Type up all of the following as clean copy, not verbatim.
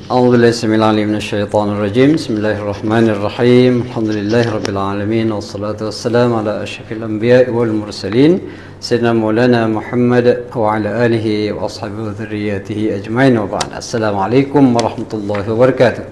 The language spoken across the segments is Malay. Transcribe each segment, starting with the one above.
أعوذ بالله السميع العليم من الشيطان الرجيم. بسم الله الرحمن الرحيم. الحمد لله رب العالمين والصلاة والسلام على أشرف الأنبياء والمرسلين سيدنا مولانا محمد وعلى آله وأصحابه وذرياته أجمعين وبعد. السلام عليكم ورحمة الله وبركاته.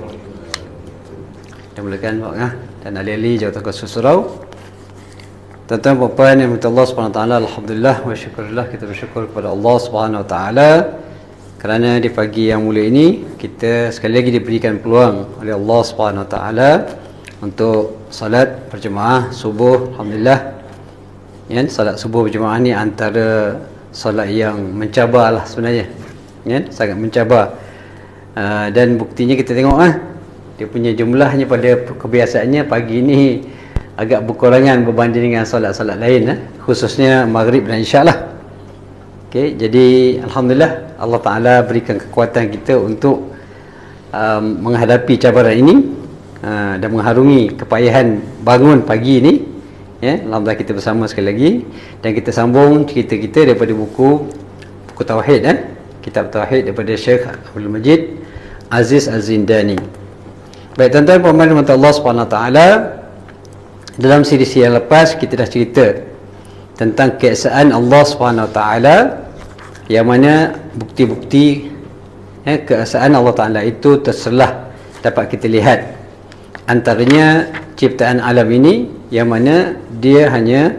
Dimulakan Pak dan ahli-ahli jawatan kuasa surau. Tuan-tuan dan puan yang minta Allah Subhanahu wa taala, alhamdulillah wa syukurillah, kita bersyukur kepada Allah Subhanahu wa taala kerana di pagi yang mulia ini kita sekali lagi diberikan peluang oleh Allah Subhanahu wa taala untuk salat berjemaah subuh. Alhamdulillah. Ya, salat subuh berjemaah ni antara salat yang mencabarlah sebenarnya. Ya, sangat mencabar. Dan buktinya kita tengok dia punya jumlahnya pada kebiasaannya pagi ini agak berkurangan berbanding dengan solat-solat lain, khususnya maghrib dan isyak lah. Okay, jadi alhamdulillah Allah Ta'ala berikan kekuatan kita untuk menghadapi cabaran ini dan mengharungi kepayahan bangun pagi ini. Ya, alhamdulillah kita bersama sekali lagi dan kita sambung cerita kita daripada buku Tauhid, kitab Tauhid daripada Syekh Abdul Majid Aziz Az-Zindani. Baik tuan-tuan dan puan-puan Allah Subhanahu wa taala, dalam siri yang lepas kita dah cerita tentang keesaan Allah Subhanahu wa taala, yang mana bukti-bukti keesaan Allah Taala itu terselah dapat kita lihat. Antaranya ciptaan alam ini, yang mana dia hanya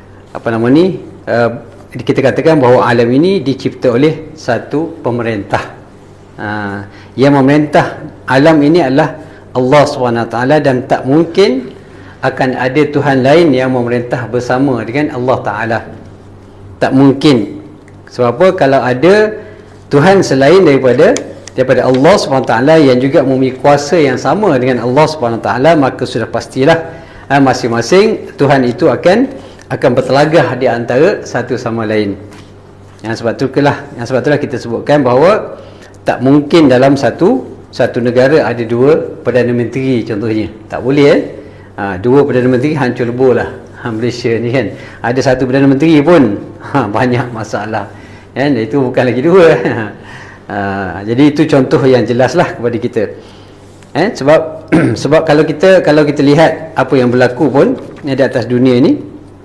kita katakan bahawa alam ini dicipta oleh satu pemerintah. Yang memerintah alam ini adalah Allah SWT, dan tak mungkin akan ada Tuhan lain yang memerintah bersama dengan Allah Ta'ala. Tak mungkin. Sebab apa? Kalau ada Tuhan selain daripada Allah SWT yang juga memiliki kuasa yang sama dengan Allah SWT, maka sudah pastilah masing-masing Tuhan itu akan bertelagah di antara satu sama lain. Yang sebab itulah kita sebutkan bahawa tak mungkin dalam satu negara ada dua Perdana Menteri contohnya. Tak boleh. Dua Perdana Menteri hancur lebur lah. Malaysia ni kan, ada satu Perdana Menteri pun banyak masalah. Dan itu bukan lagi dua. Jadi itu contoh yang jelas lah kepada kita. Sebab kalau kita lihat apa yang berlaku pun di atas dunia ni,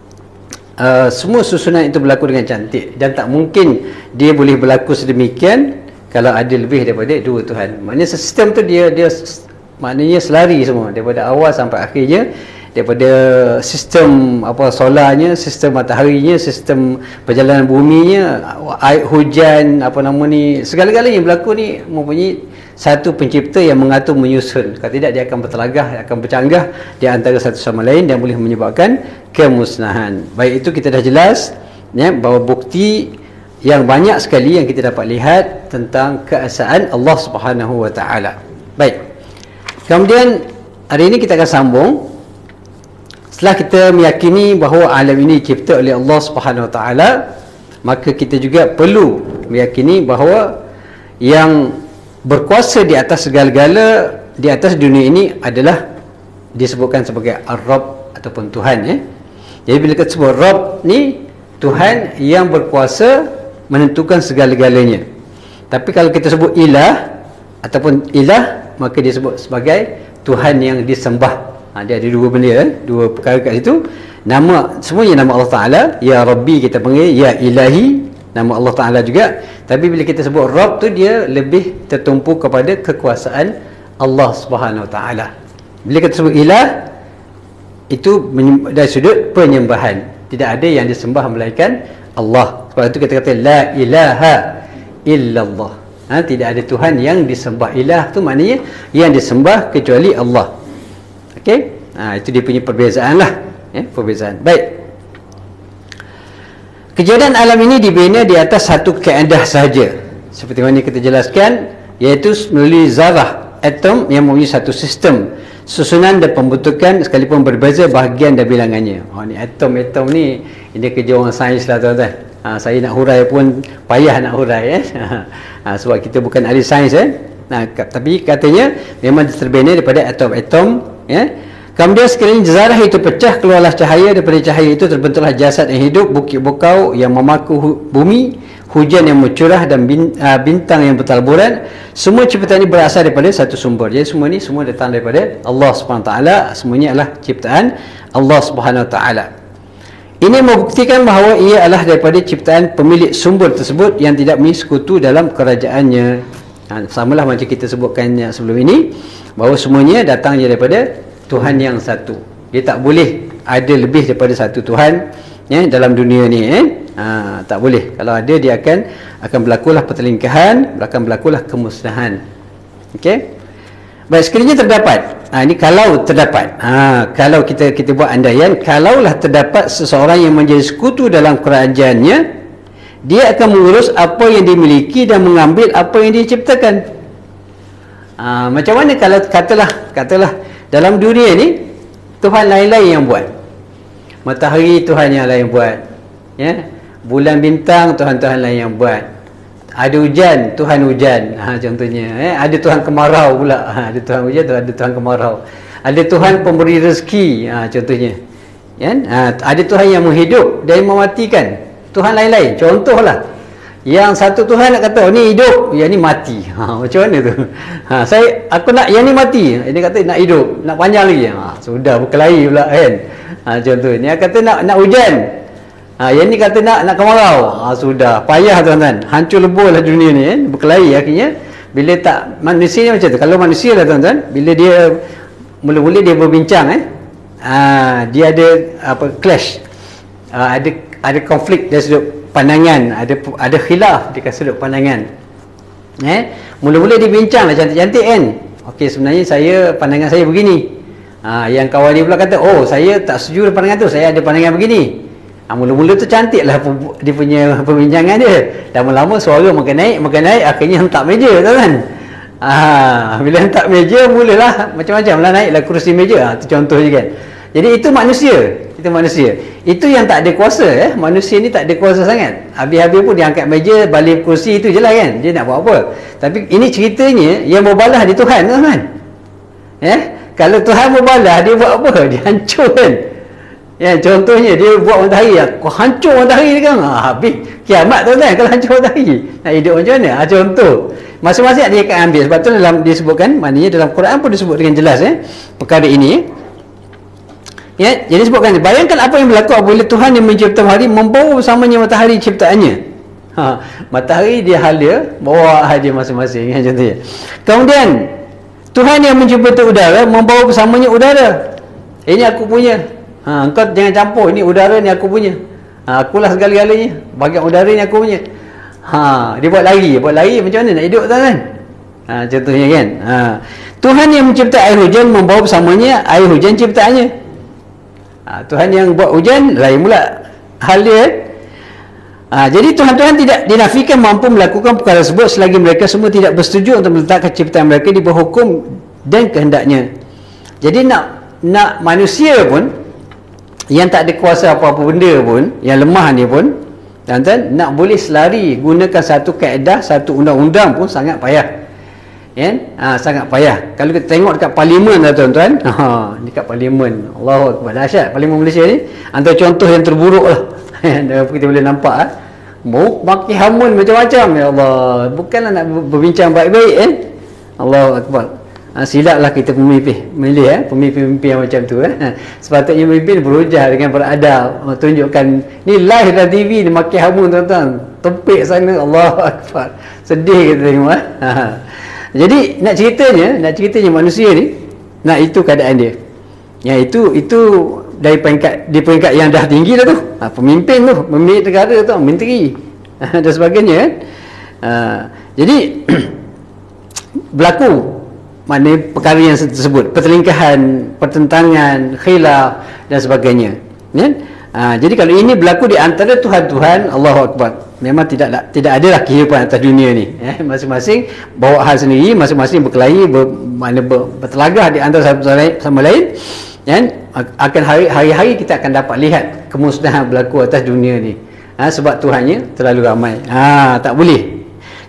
semua susunan itu berlaku dengan cantik, dan tak mungkin dia boleh berlaku sedemikian kalau ada lebih daripada dua Tuhan. Maknanya sistem tu dia maknanya selari semua daripada awal sampai akhirnya, daripada sistem solarnya, sistem mataharinya, sistem perjalanan buminya, air hujan, segala-galanya yang berlaku ni mempunyai satu pencipta yang mengatur, menyusun. Kalau tidak, dia akan bertelagah, akan bercanggah di antara satu sama lain dan boleh menyebabkan kemusnahan. Baik, itu kita dah jelas bahawa bukti yang banyak sekali yang kita dapat lihat tentang keesaan Allah Subhanahu wa taala. Baik. Kemudian hari ini kita akan sambung. Setelah kita meyakini bahawa alam ini dicipta oleh Allah Subhanahu wa taala, maka kita juga perlu meyakini bahawa yang berkuasa di atas segala-gala di atas dunia ini adalah disebutkan sebagai Ar-Rabb ataupun Tuhan. Jadi bila kita sebut Rabb ni, Tuhan yang berkuasa menentukan segala-galanya. Tapi kalau kita sebut ilah ataupun ilah, maka dia sebut sebagai Tuhan yang disembah. Dia ada dua benda, dua perkara kat situ. Semuanya nama Allah Ta'ala. Ya Rabbi kita panggil, Ya Ilahi, nama Allah Ta'ala juga. Tapi bila kita sebut Rabb tu, dia lebih tertumpu kepada kekuasaan Allah Subhanahu Wa Ta'ala. Bila kita sebut ilah, itu dari sudut penyembahan. Tidak ada yang disembah melainkan Allah. Sebab itu kita kata la ilaha illallah. Tidak ada Tuhan yang disembah. Ilah tu maknanya yang disembah kecuali Allah. Okey? Itu dia punya perbezaan lah. Perbezaan. Baik. Kejadian alam ini dibina di atas satu kaedah sahaja. Seperti mana kita jelaskan, iaitu melalui zarah, atom yang mempunyai satu sistem susunan dan pembentukan sekalipun berbeza bahagian dan bilangannya. Ni atom ni, ini kerja orang sains lah tuan-tuan. Saya nak hurai pun payah nak hurai sebab kita bukan ahli sains tapi katanya memang terbina daripada atom-atom. Kemudian sekiranya zarah itu pecah, keluarlah cahaya. Daripada cahaya itu terbentuklah jasad yang hidup, bukit bukau yang memaku bumi, hujan yang mencurah dan bintang yang bertaburan. Semua ciptaan ini berasal daripada satu sumber. Jadi semua ni semua datang daripada Allah Subhanahu Wa Taala. Semuanya adalah ciptaan Allah Subhanahu Wa Taala. Ini membuktikan bahawa ia adalah daripada ciptaan pemilik sumber tersebut yang tidak memiliki sekutu dalam kerajaannya. Samalah macam kita sebutkan yang sebelum ini, bahawa semuanya datang daripada Tuhan yang satu. Dia tak boleh ada lebih daripada satu Tuhan dalam dunia ni. Tak boleh. Kalau ada, dia akan berlakulah pertelingkahan, akan berlakulah kemusnahan. Okey. Baik, sekiranya terdapat, ini kalau terdapat, kalau kita buat andaian, kalaulah terdapat seseorang yang menjadi sekutu dalam kerajaannya, dia akan mengurus apa yang dimiliki dan mengambil apa yang dia ciptakan. Macam mana kalau katalah dalam dunia ni Tuhan lain-lain yang buat. Matahari Tuhan yang lain buat, bulan bintang Tuhan-Tuhan lain yang buat. Ada hujan, Tuhan hujan, contohnya. Ada Tuhan kemarau pula, ada Tuhan hujan, ada Tuhan kemarau. Ada Tuhan pemberi rezeki, contohnya. Ada Tuhan yang menghidup dan mematikan. Tuhan lain-lain. Contohlah, yang satu Tuhan nak kata, ni hidup, yang ni mati. Macam mana tu? Aku nak yang ni mati, dia kata nak hidup, nak panjang lagi. Sudah berkelahi pula kan. Contohnya, dia kata nak hujan, yang ni kata nak kemarau. Sudah payah tuan-tuan, hancur lebur lah dunia ni kan. Berkelahi akhirnya. Bila tak, manusia ni macam tu. Kalau manusia lah tuan-tuan, bila dia mula-mula dia berbincang, dia ada clash, ada konflik dari sudut pandangan, ada khilaf di sudut pandangan. Mula-mula dia bincang lah cantik-cantik kan. Okey, sebenarnya pandangan saya begini. Yang kawan dia pula kata, oh saya tak setuju dengan pandangan tu, saya ada pandangan begini. Mula-mula tu cantik lah dia punya perbincangan dia. Lama-lama suara makin naik, akhirnya hentak meja kan. Bila hentak meja, mulalah macam-macam lah, naiklah kursi meja. Itu contoh je kan. Jadi itu manusia. Itu yang tak ada kuasa. Manusia ni tak ada kuasa sangat. Habis-habis pun dia angkat meja, balik kursi, itu je lah kan. Dia nak buat apa. Tapi ini ceritanya yang berbalah di Tuhan kan. Kalau Tuhan berbalah, dia buat apa? Dia hancur kan. Contohnya dia buat matahari, hancur matahari ni kan. Habis kiamat tuan-tuan kalau hancur matahari. Nak hidup macam mana? Contoh. Masing-masing dia akan ambil. Sebab tu dalam disebutkan, maknanya dalam Quran pun disebut dengan jelas perkara ini. Jadi sebutkan, bayangkan apa yang berlaku apabila Tuhan yang mencipta matahari membawa bersamanya matahari ciptaannya. Matahari dia hala, bawa aja masing-masing contohnya. Kemudian Tuhan yang mencipta udara membawa bersamanya udara. Ini aku punya. Engkau jangan campur, ini udara ni aku punya. Akulah segala-galanya. Bahagian udara ni aku punya. Dia buat lari macam mana nak hidup kan? Contohnya kan. Tuhan yang mencipta air hujan membawa bersamanya air hujan ciptaannya. Tuhan yang buat hujan lain pula hal dia. Jadi Tuhan-Tuhan tidak dinafikan mampu melakukan perkara tersebut selagi mereka semua tidak bersetuju untuk meletakkan ciptaan mereka di bawah hukum dan kehendaknya. Jadi nak manusia pun yang tak ada kuasa apa-apa benda pun, yang lemah ni pun, tuan-tuan, nak boleh selari gunakan satu kaedah, satu undang-undang pun sangat payah. Sangat payah. Kalau kita tengok dekat parlimen lah tuan-tuan, dekat parlimen, Allahu Akbar, dahsyat parlimen Malaysia ni, antara contoh yang terburuk lah. Kita boleh nampak maki hamun macam-macam. Ya Allah, bukanlah nak berbincang baik-baik Allahu Akbar. Silaplah kita memilih pemimpin-pemimpin yang macam tu. Sepatutnya pemimpin berhujah dengan beradab, tunjukkan ni live dalam TV ni, maki hamun tuan-tuan, tepik sana. Allahu Akbar, sedih kita tengok. Jadi nak ceritanya manusia ni, itu keadaan dia. Itu dari peringkat yang dah tinggi dah tu. Pemimpin tu, pemimpin negara tu, menteri dan sebagainya. Jadi berlaku maknanya perkara yang tersebut, pertelingkahan, pertentangan, khilaf dan sebagainya. Jadi kalau ini berlaku di antara Tuhan-Tuhan, Allahu Akbar, memang tidak adalah kehidupan atas dunia ni. Masing-masing bawa hal sendiri, masing-masing berkelahi, bertelagah di antara satu sama lain. Akan hari-hari kita akan dapat lihat kemusnahan berlaku atas dunia ni. Sebab Tuhannya terlalu ramai. Tak boleh.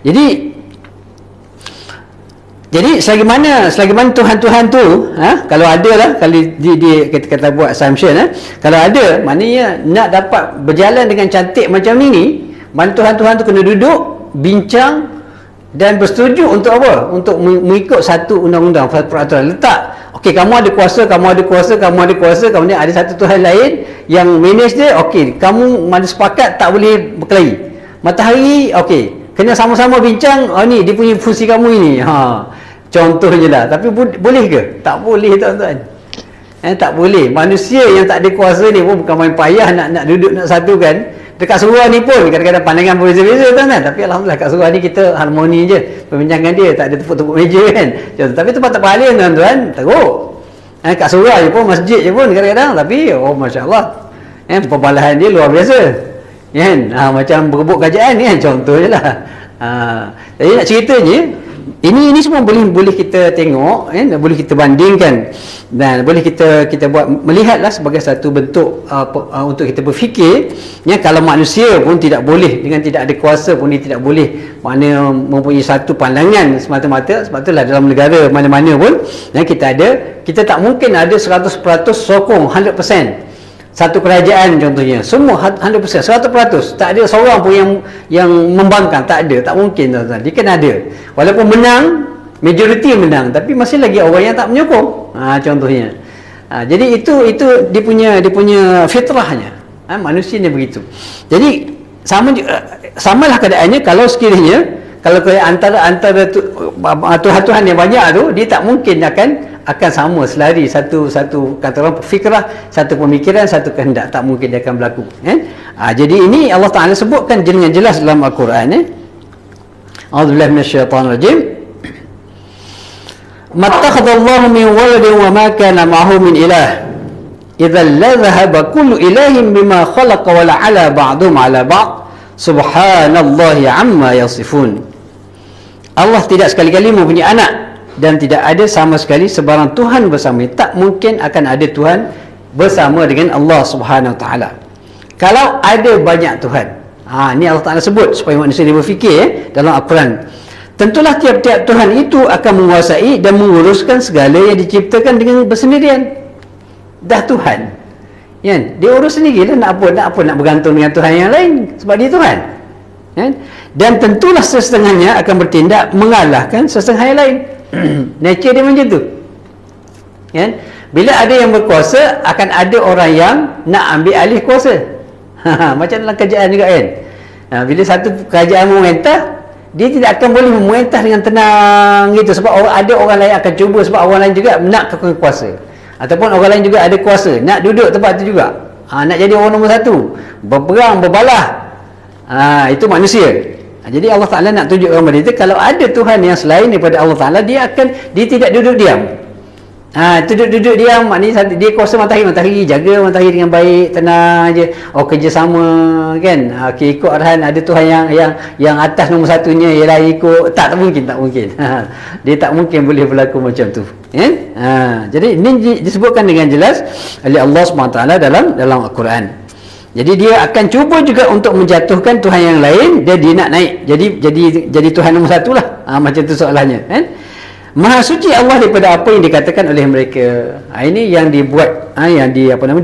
Jadi selagi mana Tuhan-Tuhan tu, kalau ada lah, kalau kita buat assumption, kalau ada, maknanya nak dapat berjalan dengan cantik macam ni, Mana Tuhan-Tuhan tu kena duduk, bincang dan bersetuju untuk apa? Untuk mengikut satu undang-undang, peraturan. Letak, okey, kamu ada kuasa, kemudian ada satu Tuhan lain yang manage dia. Okey, kamu mana sepakat tak boleh berkelahi. Matahari, okey, kena sama-sama bincang, ni dia punya fungsi kamu ini. Contohnya lah. Tapi boleh ke? Tak boleh, tuan-tuan. Tak boleh. Manusia yang tak ada kuasa ni pun bukan main payah nak duduk, nak satukan. Dekat surah ni pun kadang-kadang pandangan berbeza-beza, tuan-tuan. Tapi alhamdulillah kat surah ni kita harmoni je perbincangan dia, tak ada tepuk-tepuk meja kan. Tapi tempat paling, tuan-tuan, teruk. Kat surah je pun, masjid je pun kadang-kadang, tapi masya-Allah, perbalahan dia luar biasa. Kan? Macam berebut kerajaan ni kan, contoh je lah. Jadi nak ceritanya, ini semua boleh kita tengok, boleh kita bandingkan, dan boleh kita buat, melihatlah sebagai satu bentuk untuk kita berfikir. Kalau manusia pun tidak boleh, dengan tidak ada kuasa pun dia tidak boleh mempunyai satu pandangan semata-mata. Sebab itulah dalam negara mana-mana pun kita tak mungkin ada 100% sokong 100% satu kerajaan contohnya, semua 100%, 100%, tak ada seorang pun yang membangkang, tak ada, tak mungkin, tuan-tuan. Dia kan ada, walaupun menang, majoriti menang, tapi masih lagi orang yang tak menyokong, contohnya. Jadi itu dia punya fitrahnya, manusia ni begitu. Jadi samalah keadaannya kalau sekiranya antara Tuhan-Tuhan yang banyak tu, dia tak mungkin akan sama selari satu kata orang fikrah, satu pemikiran, satu kehendak, tak mungkin dia akan berlaku. Jadi ini Allah Taala sebutkan dengan jelas dalam Al-Quran. A'udzubillahi minasyaitonirrajim. Mattakhadallahu min waladin wa ma kana ma'ahu min ilah. Idzal la dhahaba kullu ilahin bima khalaqa wa la'ala ba'dhum 'ala ba'd. Subhanallahi 'amma yasifun. Allah tidak sekali-kali mempunyai anak, dan tidak ada sama sekali sebarang Tuhan bersama. Tak mungkin akan ada Tuhan bersama dengan Allah Subhanahu Wa Taala. Kalau ada banyak Tuhan, ni Allah Taala sebut supaya manusia dia berfikir dalam Al-Quran. Tentulah tiap-tiap Tuhan itu akan menguasai dan menguruskan segala yang diciptakan dengan bersendirian. Dah Tuhan, dia urus sendirilah. Nak bergantung dengan Tuhan yang lain, sebab dia Tuhan. Dan tentulah sesetengahnya akan bertindak mengalahkan sesetengah yang lain. Nature dia macam tu. Bila ada yang berkuasa, akan ada orang yang nak ambil alih kuasa. Macam dalam kerajaan juga kan. Bila satu kerajaan memerintah, dia tidak akan boleh memerintah dengan tenang gitu, sebab ada orang lain akan cuba, sebab orang lain juga nak kuasa, ataupun orang lain juga ada kuasa nak duduk tempat tu juga, nak jadi orang nombor satu, berperang, berbalah. Itu manusia. Jadi Allah Ta'ala nak tunjukkan kepada kita, kalau ada Tuhan yang selain daripada Allah Ta'ala, dia tidak duduk diam. Duduk diam, maknanya dia kuasa matahari, jaga matahari dengan baik, tenang je. Kerjasama kan. Ikut arahan, ada Tuhan yang atas nombor satunya, ialah ikut. Tak mungkin. Dia tak mungkin boleh berlaku macam tu. Jadi ini disebutkan dengan jelas oleh Allah SWT dalam Al-Quran. Jadi dia akan cuba juga untuk menjatuhkan Tuhan yang lain, dia nak naik jadi Tuhan nombor satu lah. Macam tu soalannya. Maha suci Allah daripada apa yang dikatakan oleh mereka. Ini yang dibuat, yang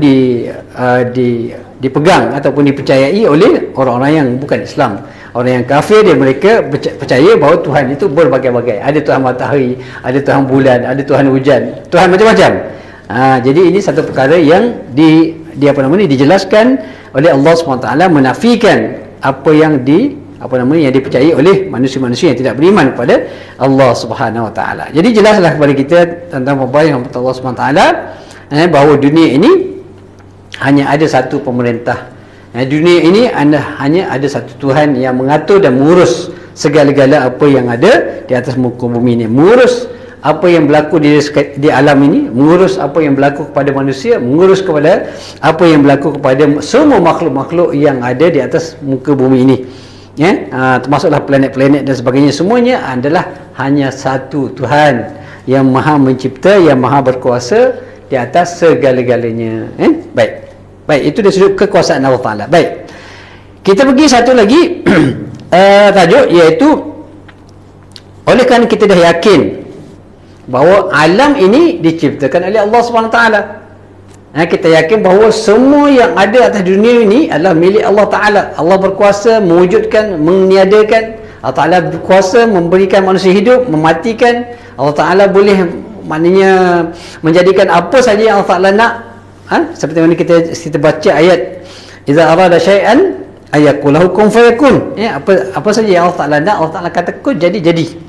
dipegang ataupun dipercayai oleh orang-orang yang bukan Islam. Orang yang kafir, mereka percaya bahawa Tuhan itu berbagai-bagai. Ada Tuhan matahari, ada Tuhan bulan, ada Tuhan hujan, Tuhan macam-macam. Jadi ini satu perkara yang dijelaskan oleh Allah SWT, menafikan apa yang dipercayai oleh manusia-manusia yang tidak beriman kepada Allah Subhanahu Wa Taala. Jadi jelaslah kepada kita tentang yang Allah Subhanahu Wa Taala, bahawa dunia ini hanya ada satu pemerintah. Dunia ini hanya ada satu Tuhan yang mengatur dan mengurus segala-gala apa yang ada di atas muka bumi ini, mengurus apa yang berlaku di alam ini, mengurus apa yang berlaku kepada manusia, mengurus kepada apa yang berlaku kepada semua makhluk-makhluk yang ada di atas muka bumi ini. Termasuklah planet-planet dan sebagainya. Semuanya adalah hanya satu Tuhan yang maha mencipta, yang maha berkuasa di atas segala-galanya. Baik, itu dari sudut kekuasaan Allah Ta'ala. Baik, kita pergi satu lagi tajuk, iaitu oleh kerana kita dah yakin bahawa alam ini diciptakan oleh Allah SWT. Kita yakin bahawa semua yang ada atas dunia ini adalah milik Allah Ta'ala. Allah berkuasa mewujudkan, meniadakan. Allah Ta'ala berkuasa memberikan manusia hidup, mematikan. Allah Ta'ala boleh maknanya menjadikan apa saja yang Allah Ta'ala nak. Seperti mana kita baca ayat, iza arada syai'an ayakulahu kun fayakun. Apa saja yang Allah Ta'ala nak, Allah Ta'ala kata kun, jadi.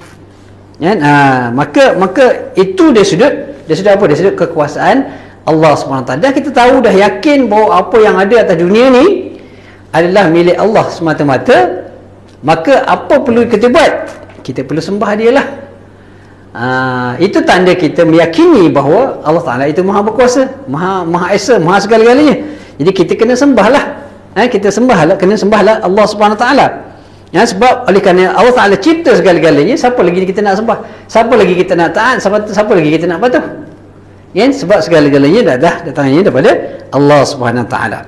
Maka itu dia sudut apa? Dia sudut kekuasaan Allah SWT. Dan kita tahu, dah yakin bahawa apa yang ada atas dunia ni adalah milik Allah semata-mata. Maka apa perlu kita buat? Kita perlu sembah dia lah. Itu tanda kita meyakini bahawa Allah Ta'ala itu maha berkuasa, maha esa, maha segala-galanya. Jadi kita kena sembahlah. Kena sembahlah Allah SWT. Sebab oleh kerana Allah Ta'ala cipta segala-galanya, siapa lagi kita nak sembah? Siapa lagi kita nak taat? Siapa lagi kita nak patuh? Sebab segala-galanya datangnya daripada Allah Subhanahu Wa Taala.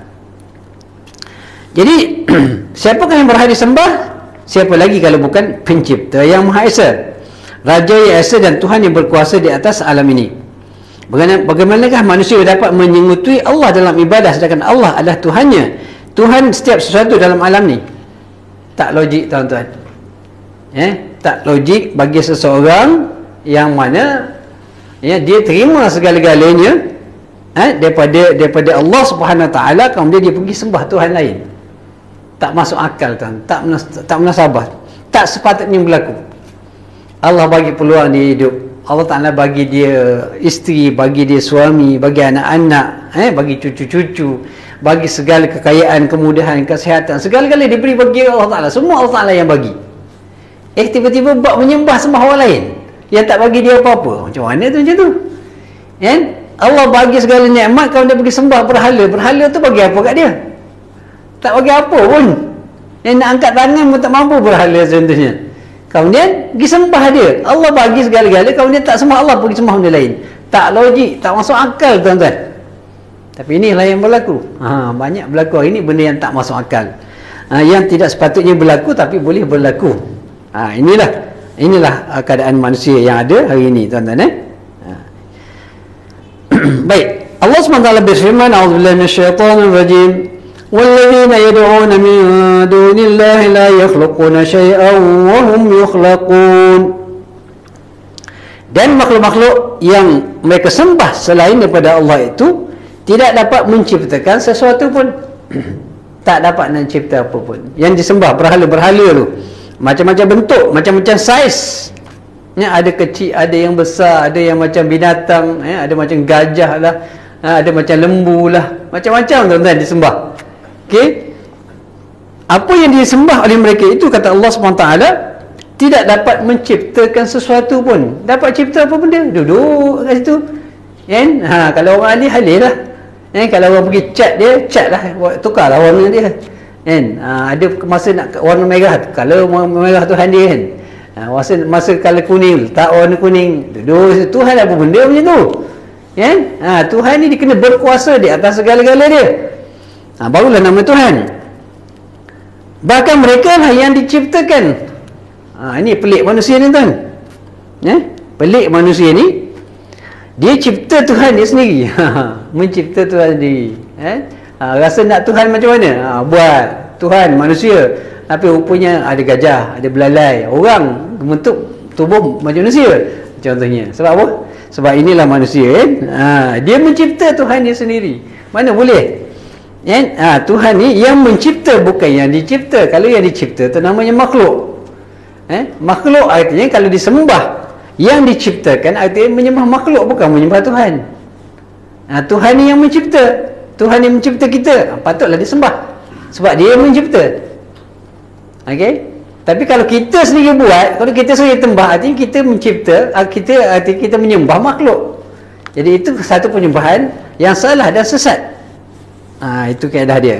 Jadi siapakah yang berhak disembah? Siapa lagi kalau bukan pencipta yang Maha Esa, Raja yang Esa dan Tuhan yang berkuasa di atas alam ini. Bagaimanakah manusia dapat menyengutui Allah dalam ibadah sedangkan Allah adalah Tuhannya, Tuhan setiap sesuatu dalam alam ni? Tak logik, tuan-tuan. Tak logik bagi seseorang yang mana dia terima segala-galanya daripada Allah Subhanahu Wa Taala, kemudian dia pergi sembah Tuhan lain. Tak masuk akal, tuan. Tak munasabah. Tak sepatutnya berlaku. Allah bagi peluang dia hidup. Allah Ta'ala bagi dia isteri, bagi dia suami, bagi anak-anak, bagi cucu-cucu, bagi segala kekayaan, kemudahan, kesihatan, segala-galanya diberi bagi Allah Ta'ala. Semua Allah Ta'ala yang bagi. Tiba-tiba buat menyembah sembah orang lain yang tak bagi dia apa-apa. Macam mana tu macam tu? Allah bagi segala nikmat, kalau dia pergi sembah berhala. Berhala tu bagi apa kat dia? Tak bagi apa pun. Yang nak angkat tangan pun tak mampu berhala contohnya. Kemudian pergi sembah dia. Allah bagi segala-galanya, kemudian tak sembah Allah, pergi sembah benda lain. Tak logik, tak masuk akal, tuan-tuan. Tapi inilah yang berlaku. Banyak berlaku hari ini benda yang tak masuk akal. Yang tidak sepatutnya berlaku tapi boleh berlaku. Inilah keadaan manusia yang ada hari ini, tuan-tuan. Baik, Allah SWT berfirman, a'udzubillahi minasyaitonir rajim, walladzina yad'una min dunillahi la yakhluquna syai'an wa hum yukhlaqun. Dan makhluk-makhluk yang mereka sembah selain daripada Allah itu tidak dapat menciptakan sesuatu pun. Tak dapat mencipta apa pun. Yang disembah berhala-berhala tu macam-macam bentuk, macam-macam saiz. Ada kecil, ada yang besar, ada yang macam binatang, ada macam gajah lah, ada macam lembu lah, macam-macam tuan-tuan disembah. Okey. Apa yang disembah oleh mereka itu, kata Allah SWT, tidak dapat menciptakan sesuatu pun. Dapat cipta apa benda? Duduk kat situ. Kalau orang ahli, halil lah. Kalau orang pergi cat dia, cat lah, tukarlah warna dia. Ada masa nak warna merah, kalau merah Tuhan dia kan. Masa kalau kuning, tak warna kuning, duduk Tuhan apa benda macam tu. Tuhan ni dia kena berkuasa di atas segala-gala dia. Barulah nama Tuhan. Bahkan mereka lah yang diciptakan. Ini pelik manusia ni, tuan. Pelik manusia ni, dia cipta Tuhan dia sendiri. Mencipta Tuhan sendiri. Rasa nak Tuhan macam mana? Buat Tuhan manusia, tapi rupanya ada gajah, ada belalai. Orang bentuk tubuh macam manusia contohnya. Sebab apa? Sebab inilah manusia, dia mencipta Tuhan dia sendiri. Mana boleh? Tuhan ni yang mencipta, bukan yang dicipta. Kalau yang dicipta tu namanya makhluk. Makhluk artinya kalau disembah. Yang diciptakan artinya menyembah makhluk, bukan menyembah Tuhan. Tuhan ni yang mencipta. Tuhan yang mencipta kita, patutlah disembah sebab dia yang mencipta. Okey? Tapi kalau kita sendiri buat, kalau kita sendiri tembah, artinya kita mencipta, kita menyembah makhluk. Jadi itu satu penyembahan yang salah dan sesat. Itu kaedah dia.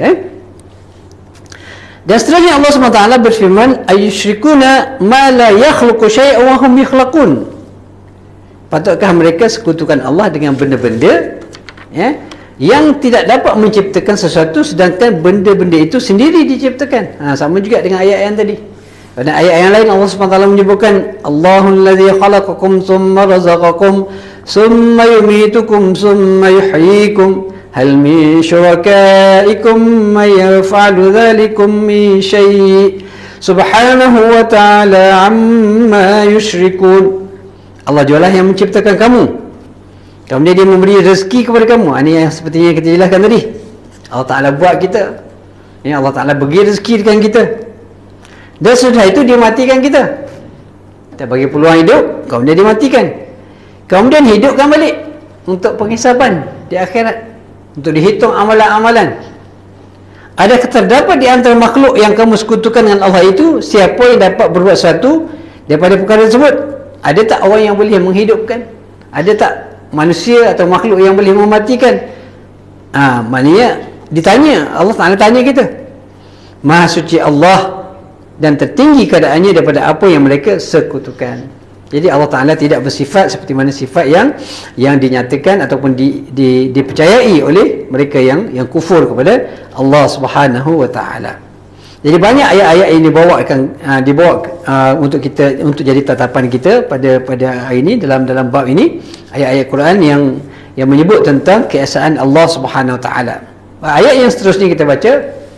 Dan seterusnya Allah SWT berfirman, ayyushrikuna ma la yakhluqu syai'an wa hum yukhlaqun. Patutkah mereka sekutukan Allah dengan benda-benda yang tidak dapat menciptakan sesuatu sedangkan benda-benda itu sendiri diciptakan. Sama juga dengan ayat yang tadi. Pada ayat yang lain Allah SWT menyebutkan, Allahul ladzi khalaqakum tsumma razaqakum tsumma yumitukum tsumma yuhyikum hal min syurakaikum may yaf'alu dzalikum min syai' subhanahu wa ta'ala amma yusyrikun. Allah jualah yang menciptakan kamu, kemudian dia memberi rezeki kepada kamu. Ini yang sepertinya kita jelaskan tadi. Allah Ta'ala buat kita, Allah Ta'ala bagi rezeki dengan kita, dan setelah itu dia matikan kita. Kita bagi peluang hidup, kemudian dia matikan, kemudian hidupkan balik untuk penghisaban di akhirat, untuk dihitung amalan-amalan. Adakah terdapat di antara makhluk yang kamu sekutukan dengan Allah itu siapa yang dapat berbuat sesuatu daripada perkara tersebut? Ada tak orang yang boleh menghidupkan? Ada tak manusia atau makhluk yang boleh mematikan? Maknanya ditanya, Allah Ta'ala tanya kita. Maha suci Allah dan tertinggi keadaannya daripada apa yang mereka sekutukan. Jadi Allah Ta'ala tidak bersifat seperti mana sifat yang dinyatakan ataupun dipercayai oleh mereka yang kufur kepada Allah Subhanahu wa Ta'ala. Jadi banyak ayat-ayat yang dibawa untuk kita, untuk jadi tatapan kita pada hari ini dalam bab ini, ayat-ayat Quran yang menyebut tentang keesaan Allah Subhanahu wa Ta'ala. Ayat yang seterusnya kita baca,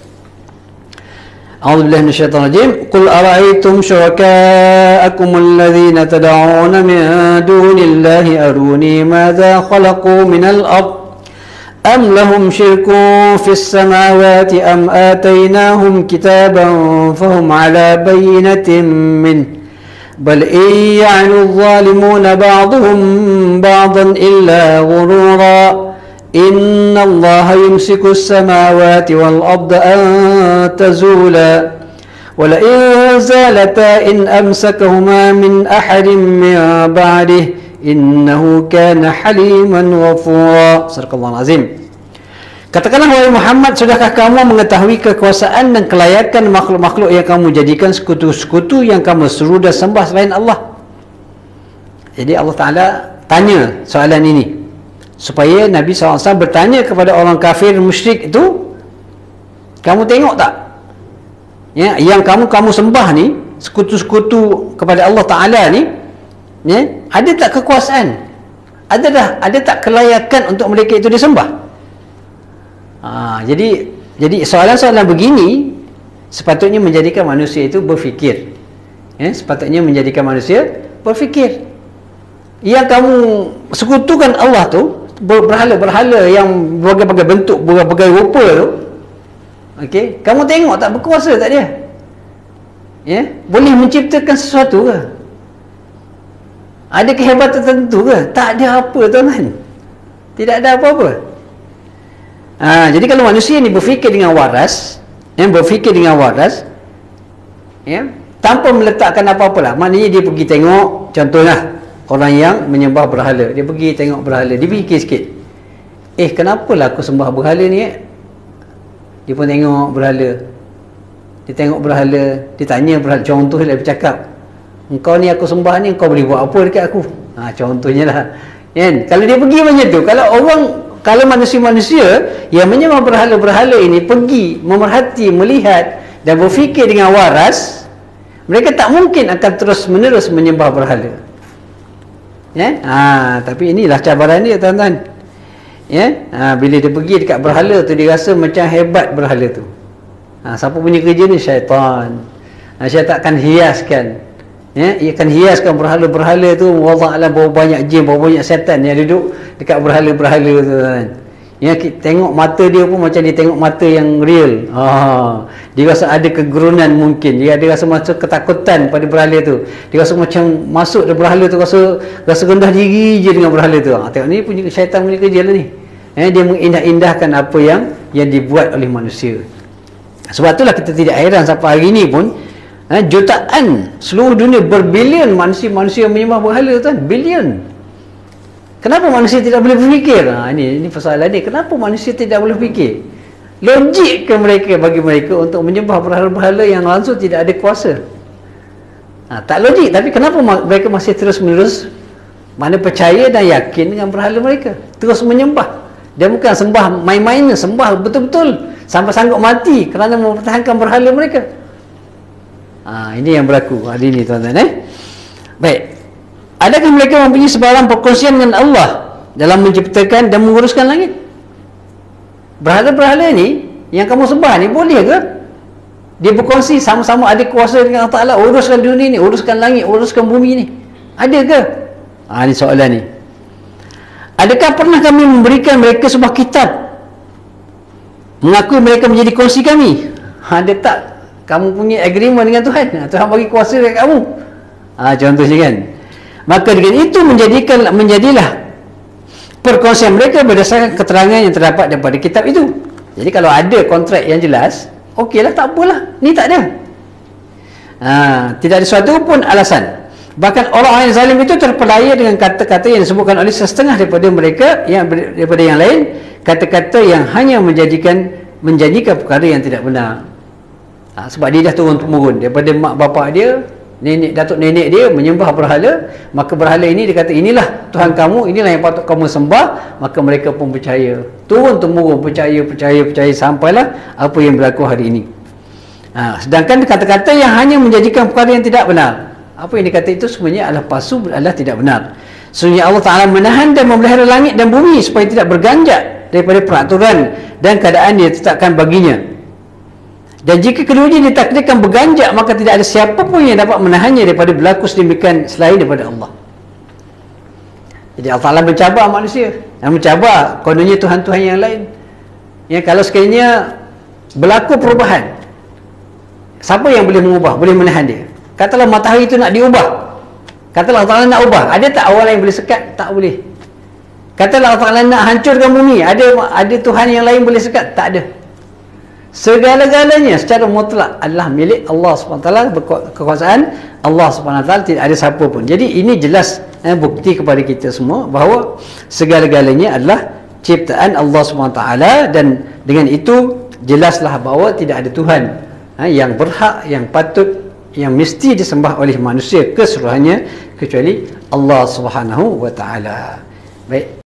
A'udzubillahi minasyaitonir rajim. Qul ara'aytum syuraka'akum alladhina tad'una min dunillahi aruni madza khalaqu minal ard am lahum syirkun fis samawati am atainahum kitaban fahum 'ala bayyinatin min bal in ya'lu adh-dhalimuna ba'dhum ba'dan illa ghurura Inna Allah yumsiku as-samawati wal arda an tazula wa la in zalata in amsakahuma min ahadin min ba'dihi innahu kana haliman ghafura. Sadaqallahu azim. Katakanlah wahai Muhammad, sudahkah kamu mengetahui kekuasaan dan kelayakan makhluk-makhluk yang kamu jadikan sekutu-sekutu yang kamu seru dan sembah selain Allah? Jadi Allah Ta'ala tanya soalan ini supaya Nabi SAW bertanya kepada orang kafir musyrik itu, kamu tengok tak yang kamu sembah ni, sekutu-sekutu kepada Allah Ta'ala ni, ada tak kekuasaan, ada tak kelayakan untuk mereka itu disembah? Jadi soalan-soalan begini sepatutnya menjadikan manusia itu berfikir. Sepatutnya menjadikan manusia berfikir. Yang kamu sekutukan Allah tu, berhala-berhala yang berbagai-bagai bentuk, berbagai rupa tu, okey, kamu tengok tak berkuasa tak dia? Boleh menciptakan sesuatu ke? Ada kehebatan tertentu ke? Tak ada apa, tuan-tuan. Tidak ada apa-apa. Jadi kalau manusia ni berfikir dengan waras, tanpa meletakkan apa-apa lah, maknanya dia pergi tengok, contohlah orang yang menyembah berhala, dia pergi tengok berhala, dia fikir sikit, kenapalah aku sembah berhala ni? Dia pun tengok berhala, dia tanya berhala, contohlah dia bercakap, engkau ni aku sembah ni, engkau boleh buat apa dekat aku? Contohnya lah, kan? Kalau dia pergi macam tu, kalau manusia-manusia yang menyembah berhala-berhala ini pergi memerhati, melihat dan berfikir dengan waras, mereka tak mungkin akan terus-menerus menyembah berhala. Tapi inilah cabaran dia, tuan-tuan. Bila dia pergi dekat berhala tu, dia rasa macam hebat berhala tu. Siapa punya kerja ni? Syaitan. Syaitan akan hiaskan. Ia akan hiaskan berhala-berhala tu. Wallah alam, berapa banyak jin, berapa banyak syaitan yang duduk dekat berhala-berhala tu, tuan-tuan. Tengok mata dia pun macam dia tengok mata yang real. Dia rasa ada kegerunan mungkin. Dia ada rasa macam ketakutan pada berhala tu. Dia rasa macam masuk ke berhala tu, rasa rendah diri je dengan berhala tu. Tengok ni punya syaitan punya kerja lah ni. Dia mengindah-indahkan apa yang dibuat oleh manusia. Sebab itulah kita tidak heran sampai hari ni pun jutaan seluruh dunia, berbilion manusia yang menyembah berhala, tuan. Bilion. Kenapa manusia tidak boleh berfikir? Ini persoalan ni. Kenapa manusia tidak boleh berfikir? Logik ke bagi mereka untuk menyembah berhala-berhala yang langsung tidak ada kuasa? Tak logik. Tapi kenapa mereka masih terus-menerus percaya dan yakin dengan berhala mereka? Terus menyembah. Dia bukan sembah main-main, sembah betul-betul sampai sanggup mati kerana mempertahankan berhala mereka. Ini yang berlaku hari ini, tuan-tuan. Baik. Adakah mereka mempunyai sebarang perkongsian dengan Allah dalam menciptakan dan menguruskan langit? berhala-berhala ni yang kamu sembah ni boleh ke dia berkongsi sama-sama ada kuasa dengan Allah Ta'ala, uruskan dunia ni, uruskan langit, uruskan bumi ni? Ada ke? Ni soalan ni. Adakah pernah kami memberikan mereka sebuah kitab mengakui mereka menjadi kongsi kami? Ada tak kamu punya agreement dengan Tuhan? Tuhan bagi kuasa dekat kamu. Contohnya kan. Maka dengan itu menjadilah perkongsian mereka berdasarkan keterangan yang terdapat daripada kitab itu. Jadi kalau ada kontrak yang jelas, okeylah, tak apalah. Ni tak ada. Tidak ada suatu pun alasan. Bahkan orang-orang yang zalim itu terpelaya dengan kata-kata yang disebutkan oleh setengah daripada mereka daripada yang lain, kata-kata yang hanya menjanjikan perkara yang tidak benar. Sebab dia dah turun-temurun daripada mak bapak dia, datuk nenek dia menyembah berhala, maka berhala ini dia kata inilah Tuhan kamu, inilah yang patut kamu sembah, maka mereka pun percaya, turun-temurun percaya sampailah apa yang berlaku hari ini. Sedangkan kata-kata yang hanya menjanjikan perkara yang tidak benar, apa yang dikata itu sebenarnya adalah palsu, adalah tidak benar. Sebenarnya Allah Ta'ala menahan dan memelihara langit dan bumi supaya tidak berganjak daripada peraturan dan keadaan yang ditetapkan baginya. Dan jika keduanya ditakdirkan berganjak, maka tidak ada siapa pun yang dapat menahannya daripada berlaku sedemikian selain daripada Allah. Jadi Allah Ta'ala mencabar manusia, dan mencabar kononnya Tuhan-Tuhan yang lain. Ya, kalau sekiranya berlaku perubahan, siapa yang boleh mengubah, boleh menahan dia? Katalah matahari itu nak diubah, katalah Allah Ta'ala nak ubah, ada tak orang lain boleh sekat? Tak boleh. Katalah Allah Ta'ala nak hancurkan bumi, ada Tuhan yang lain boleh sekat? Tak ada. Segala-galanya secara mutlak adalah milik Allah SWT, berkekuasaan Allah SWT, tidak ada siapa pun. Jadi ini jelas bukti kepada kita semua bahawa segala-galanya adalah ciptaan Allah SWT, dan dengan itu jelaslah bahawa tidak ada Tuhan yang berhak, yang patut, yang mesti disembah oleh manusia keseluruhannya kecuali Allah SWT. Baik.